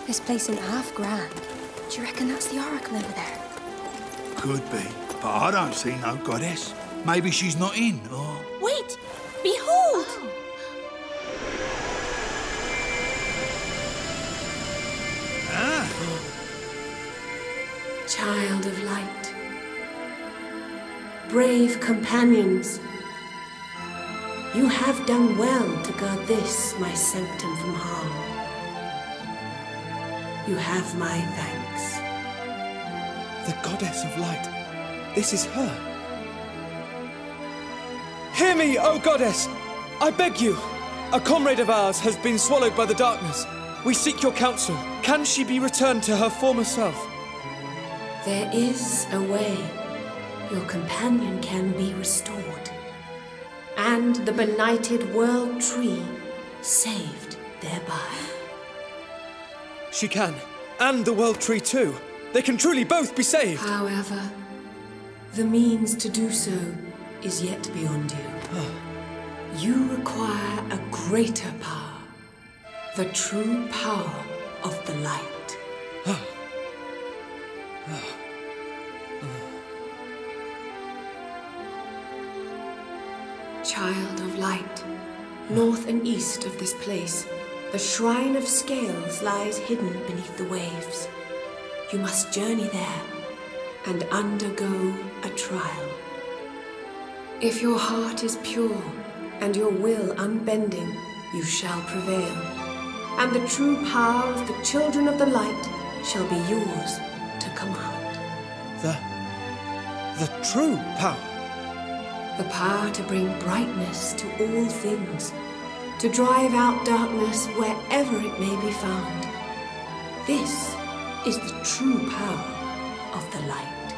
This place isn't half grand. Do you reckon that's the oracle over there? Could be, but I don't see no goddess. Maybe she's not in, or... Wait! Behold! Ah. Child of light. Brave companions. You have done well to guard this, my sanctum from harm. You have my thanks. The goddess of light. This is her. Hear me, O goddess! I beg you! A comrade of ours has been swallowed by the darkness. We seek your counsel. Can she be returned to her former self? There is a way. Your companion can be restored. And the benighted world tree saved thereby. She can. And the world tree too. They can truly both be saved. However, the means to do so is yet beyond you. You require a greater power. The true power of the light. Child of light, north and east of this place, the Shrine of Scales lies hidden beneath the waves. You must journey there and undergo a trial. If your heart is pure and your will unbending, you shall prevail, and the true power of the children of the light shall be yours to command. The true power? The power to bring brightness to all things, to drive out darkness wherever it may be found. This is the true power of the light.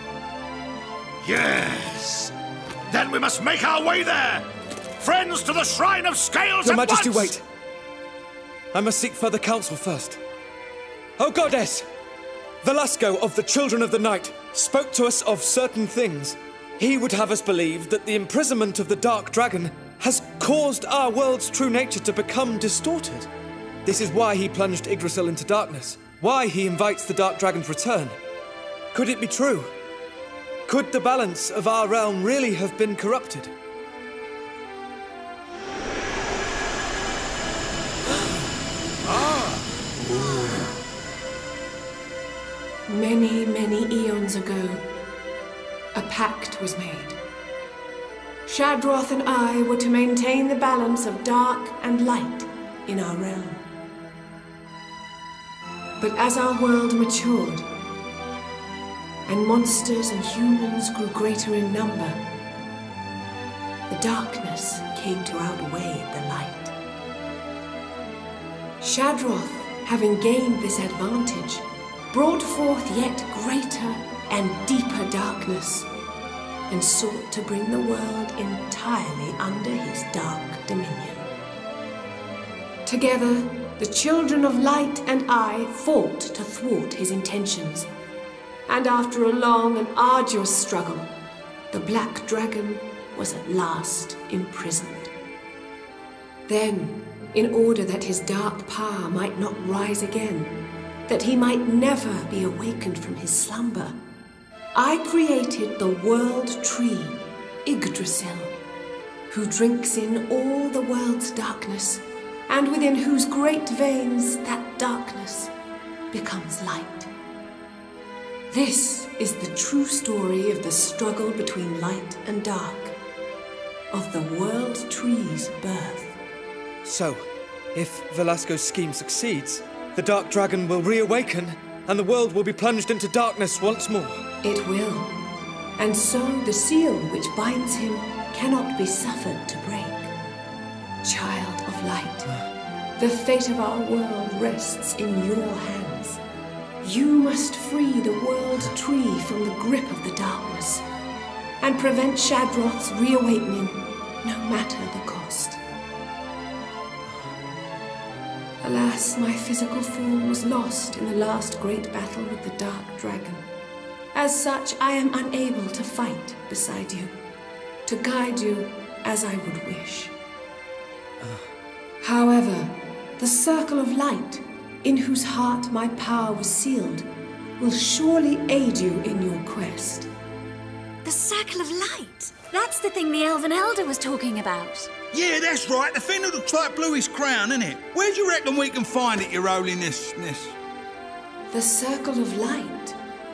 Yes! Then we must make our way there! Friends to the Shrine of Scales Your at Majesty, once! wait! I must seek further counsel first. O Goddess! Velasco of the Children of the Night spoke to us of certain things. He would have us believe that the imprisonment of the Dark Dragon has caused our world's true nature to become distorted. This is why he plunged Yggdrasil into darkness. Why he invites the Dark Dragon's return. Could it be true? Could the balance of our realm really have been corrupted? Many, many eons ago, a pact was made. Shadroth and I were to maintain the balance of dark and light in our realm. But as our world matured, and monsters and humans grew greater in number, the darkness came to outweigh the light. Shadroth, having gained this advantage, brought forth yet greater and deeper darkness, and sought to bring the world entirely under his dark dominion. Together, the Children of Light and I fought to thwart his intentions, and after a long and arduous struggle, the Black Dragon was at last imprisoned. Then, in order that his dark power might not rise again, that he might never be awakened from his slumber, I created the world tree, Yggdrasil, who drinks in all the world's darkness, and within whose great veins that darkness becomes light. This is the true story of the struggle between light and dark, of the world tree's birth. So, if Velasco's scheme succeeds, the Dark Dragon will reawaken, and the world will be plunged into darkness once more. It will. And so the seal which binds him cannot be suffered to break. Child of light, the fate of our world rests in your hands. You must free the world tree from the grip of the darkness, and prevent Shadroth's reawakening, no matter the cost. Alas, my physical form was lost in the last great battle with the Dark Dragon. As such, I am unable to fight beside you, to guide you as I would wish. However, the circle of light, in whose heart my power was sealed, will surely aid you in your quest. The Circle of Light. That's the thing the Elven Elder was talking about. Yeah, that's right. The thing that looks like Bluey's crown, innit? Where do you reckon we can find it, Your Holiness? The Circle of Light.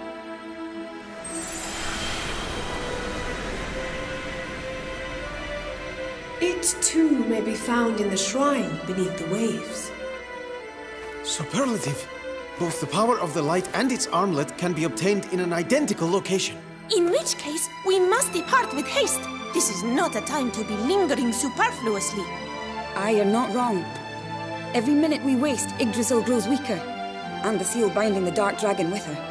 It too may be found in the shrine beneath the waves. Superlative. Both the power of the light and its armlet can be obtained in an identical location. In which case, we must depart with haste. This is not a time to be lingering superfluously. Aye, you're not wrong. Every minute we waste, Yggdrasil grows weaker. And the seal binding the dark dragon with her.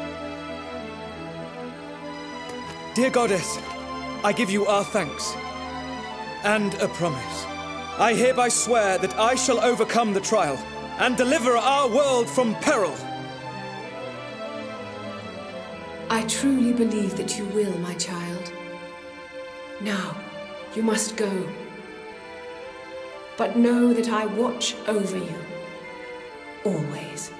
Dear Goddess, I give you our thanks. And a promise. I hereby swear that I shall overcome the trial and deliver our world from peril. I truly believe that you will, my child. Now, you must go. But know that I watch over you. Always.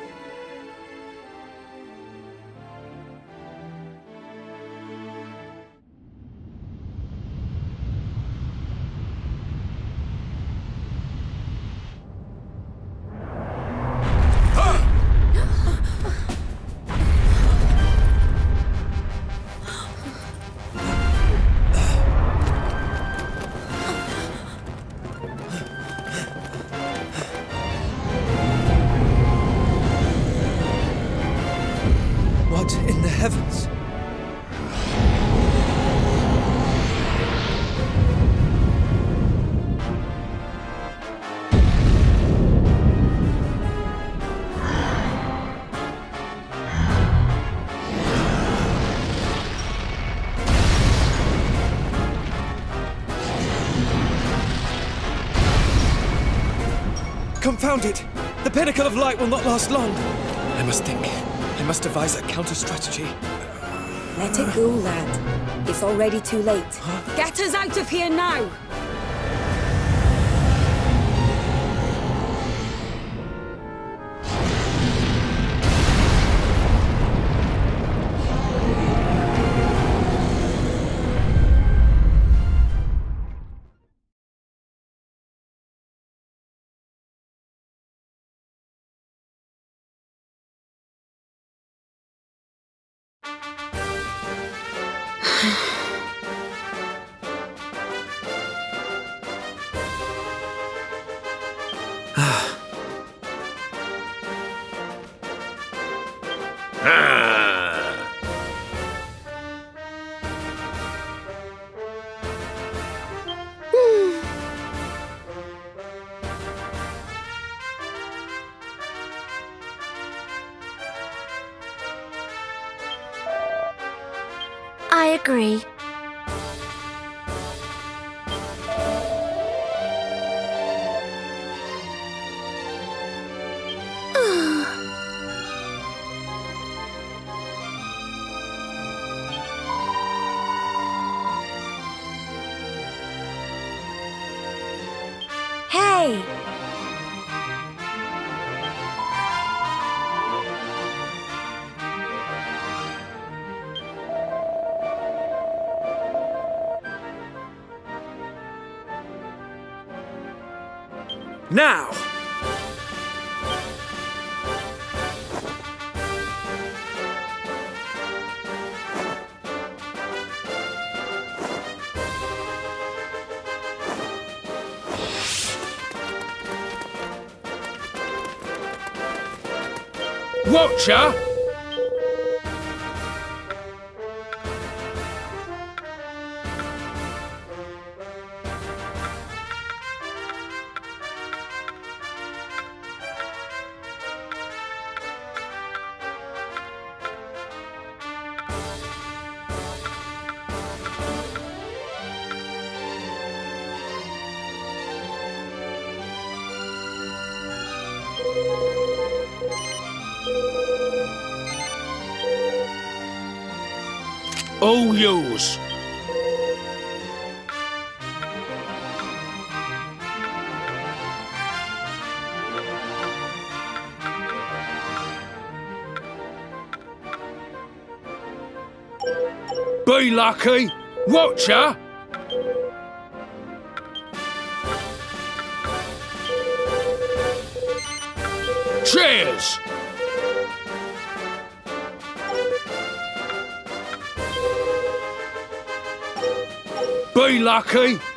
In the heavens. Confound it! The pinnacle of light will not last long. I must think. I must devise a counter-strategy. Let it go, lad. It's already too late. Huh? Get us out of here now! I agree. Hey! Now! Watcher! All yours. Be lucky. Watcher. Cheers. Be lucky.